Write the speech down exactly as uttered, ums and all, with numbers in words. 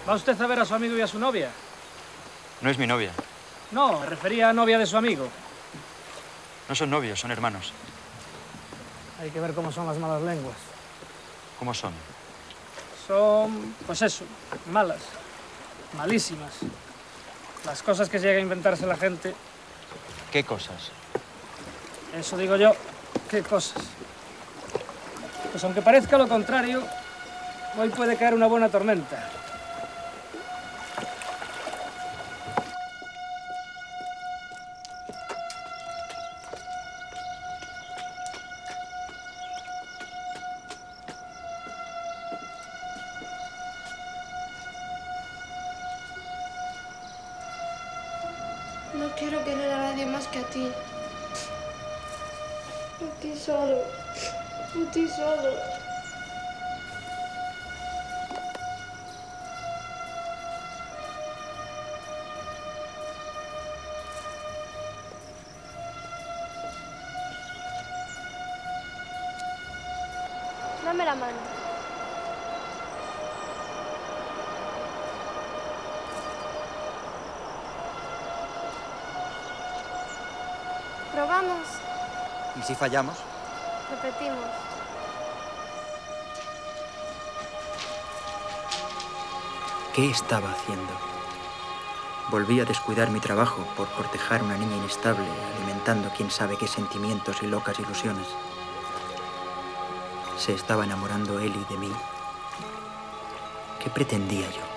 ¿Va usted a ver a su amigo y a su novia? No es mi novia. No, me refería a novia de su amigo. No son novios, son hermanos. Hay que ver cómo son las malas lenguas. ¿Cómo son? Son, pues eso, malas. Malísimas. Las cosas que llega a inventarse la gente. ¿Qué cosas? Eso digo yo. ¿Qué cosas? Pues aunque parezca lo contrario, hoy puede caer una buena tormenta. No quiero querer a nadie más que a ti. A ti solo. A ti solo. Dame la mano. ¿Probamos? ¿Y si fallamos? Repetimos. ¿Qué estaba haciendo? Volví a descuidar mi trabajo por cortejar a una niña inestable, alimentando quién sabe qué sentimientos y locas ilusiones. ¿Se estaba enamorando Eli de mí? ¿Qué pretendía yo?